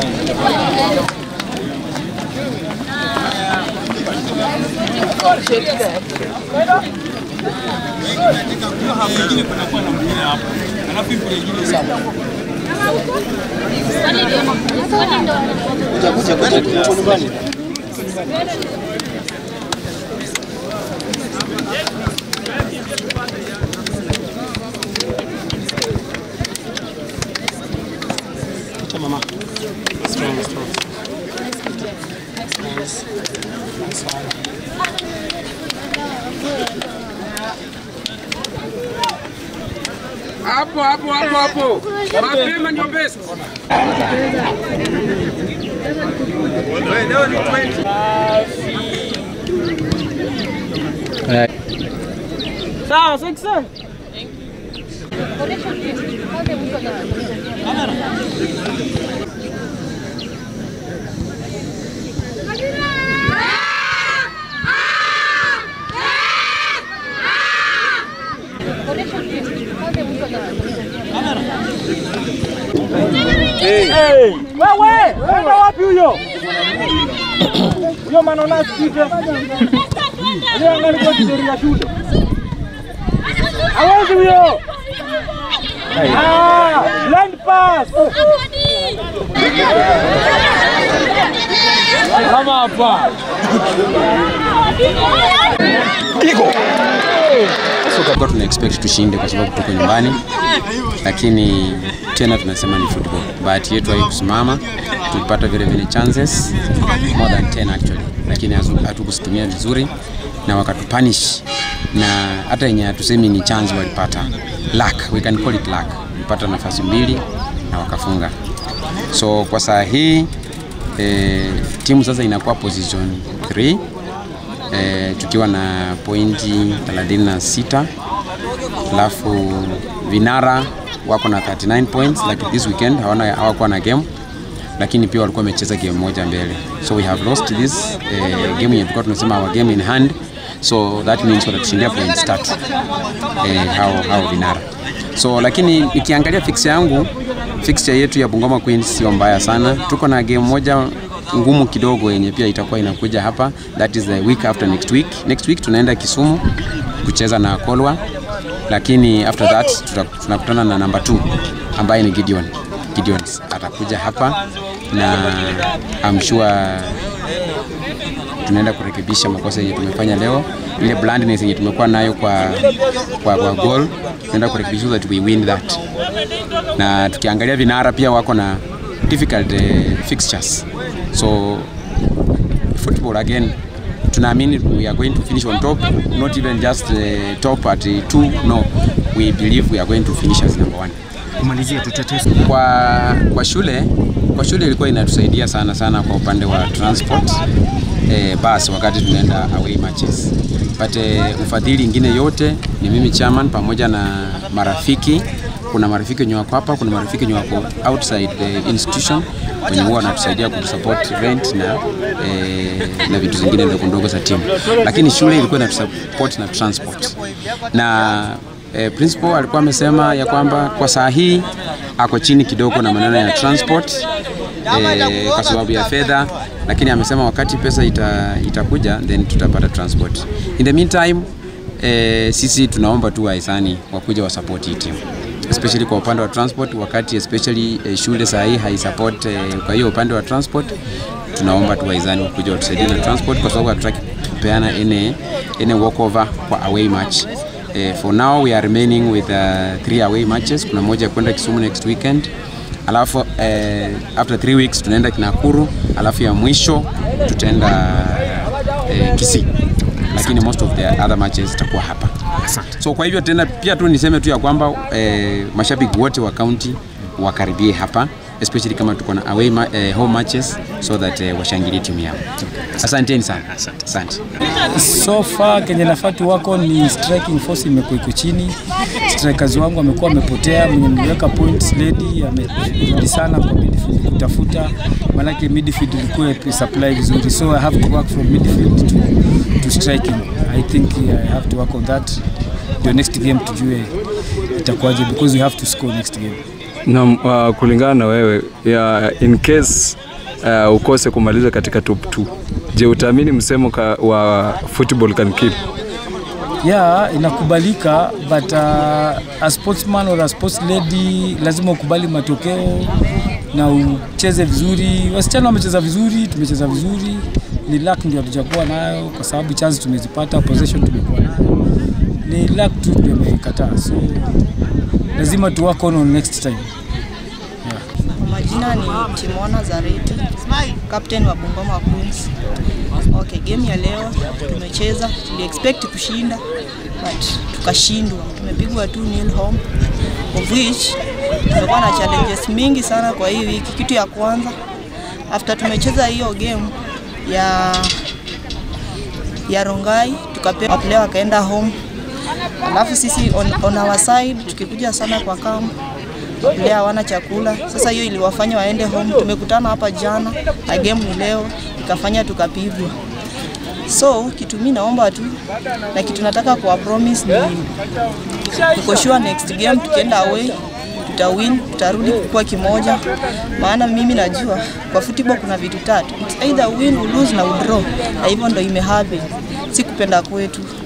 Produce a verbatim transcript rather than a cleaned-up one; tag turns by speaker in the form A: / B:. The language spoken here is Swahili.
A: Mama. Strong, strong. Nice. Nice one.
B: Hapo hapo hapo hapo. Mapema ndio best. Wewe leo ni twenty.
A: Sawa, sasa.
B: Hey,
A: hey, wewe, wewe wapi huyo? Huyo manona sikia. Leo ngani kwa historia shule. Hawezi huyo. Ah, land pass. Kama hapa.
C: Iko. So kwa tuna expect tushinde kwa sababu tuko nyumbani, lakini tena tunasema ni football. Bahati yetu haikusimama, tulipata very many chances, more than ten actually, lakini hatukuzitumia vizuri na wakatupunish, na hata yenye hatusemi ni chance walipata. Luck, we can call it luck. Walipata nafasi mbili na wakafunga. So kwa saa hii eh, timu sasa inakuwa position three. Eh, tukiwa na pointi thelathini na sita, alafu vinara wako na thirty-nine points, like this weekend hawana hawakuwa na game, lakini pia walikuwa wamecheza game moja mbele. So we have lost this uh, game yenye tulikuwa tunasema our game in hand, so that means watatushindia points tatu eh, hao hao vinara. So lakini nikiangalia fixture yangu, fixture yetu ya Bungoma Queens sio mbaya sana. Tuko na game moja ngumu kidogo yenye pia itakuwa inakuja hapa, that is the week after next week. Next week tunaenda Kisumu kucheza na Kolwa, lakini after that tunakutana na number two ambaye ni Gideon. Gideon atakuja hapa na I'm sure tunaenda kurekebisha makosa yenye tumefanya leo, ile blindness yenye tumekuwa nayo kwa kwa, kwa goal, tunaenda kurekebisha that we win that. Na tukiangalia vinara pia wako na difficult uh, fixtures. So football again, tunaamini we are going to finish on top, not even just uh, top at uh, two, no, we believe we are going to finish as number one.
A: Kumalizia tutetesi
C: kwa kwa shule, kwa shule ilikuwa inatusaidia sana sana kwa upande wa transport eh, bus wakati tunaenda away matches. But eh, ufadhili ingine yote ni mimi chairman pamoja na marafiki. Kuna marafiki wenye wako hapa, kuna marafiki wenye wako outside the institution wenye huwa wanatusaidia kusupport rent na eh, na vitu zingine ndogo ndogo za timu. Lakini shule ilikuwa inatusupport na transport. Na eh, principal alikuwa amesema ya kwamba kwa saa hii ako chini kidogo na maneno ya transport eh, kwa sababu ya fedha, lakini amesema wakati pesa ita, itakuja then tutapata transport. In the meantime eh, sisi tunaomba tu wahisani wakuja wa support hii team, especially kwa upande wa transport, wakati especially eh, shule saa hii hai support eh, kwa hiyo upande wa transport. Tunaomba tu wahisani wakuja watusaidie na transport kwa sababu hatutaki kupeana any any walkover kwa away match. Uh, for now we are remaining with uh, three away matches. Kuna moja kwenda Kisumu next weekend, alafu uh, after three weeks tunaenda Nakuru, alafu ya mwisho tutaenda uh, Kisii, lakini most of the other matches zitakuwa hapa. So kwa hivyo tena pia tu niseme tu ya kwamba uh, mashabiki wote wa county wakaribie hapa, especially kama tuko na away ma uh, home matches, so that uh, washangilie timu yao. Asanteni sana. Asante.
A: So far kenye nafatu wako ni striking force imekuwa iko chini. Strikers wangu wamekuwa wamepotea, mwenye nimeweka points lady amerudi sana kwa midfield kutafuta, maana midfield ilikuwa supply vizuri. So I have to work from midfield to to striking. I think I have to work on that. The next game tujue itakuwaje, because we have to score next game.
D: Na uh, kulingana na wewe ya in case uh, ukose kumaliza katika top two, je, utaamini msemo ka, wa football can kill?
A: Yeah, inakubalika, but uh, a sportsman or a sports lady lazima ukubali matokeo na ucheze vizuri. Wasichana wamecheza vizuri, tumecheza vizuri. Ni luck ndio hatujakuwa nayo kwa sababu chance tumezipata, possession tumekuwa nayo. Ni luck tu tumekataa. So lazima tu work on next time. Yeah.
E: Majina ni Timona Zareti, captain wa Bungoma Queens. Okay, game ya leo tumecheza, tuli expect kushinda but tukashindwa. Tumepigwa two nil home, of which tumekuwa na challenges mingi sana kwa hii wiki. Kitu ya kwanza, after tumecheza hiyo game ya ya Rongai, tukapewa player wakaenda home. Alafu sisi on, on our side tukikuja sana kwa camp, player hawana chakula. Sasa hiyo iliwafanya waende home. Tumekutana hapa jana na game ni leo ikafanya tukapigwa. So kitu mimi naomba tu na kitu nataka kuwa promise ni tuko sure next game tukienda away tutawin, tutarudi kwa kimoja. Maana mimi najua kwa football kuna vitu tatu, it's either win or lose na draw, na hivyo ndio imehappen. Si kupenda kwetu.